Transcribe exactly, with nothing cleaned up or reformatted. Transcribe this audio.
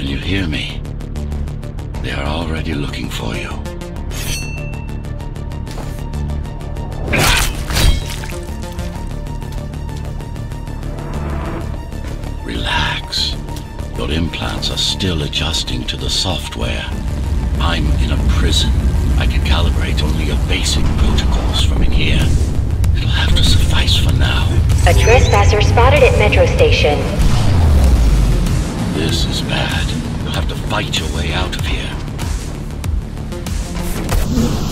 Can you hear me? They are already looking for you. Relax. Your implants are still adjusting to the software. I'm in a prison. I can calibrate only your basic protocols from in here. It'll have to suffice for now. A trespasser spotted at Metro Station. This is bad. You'll have to fight your way out of here.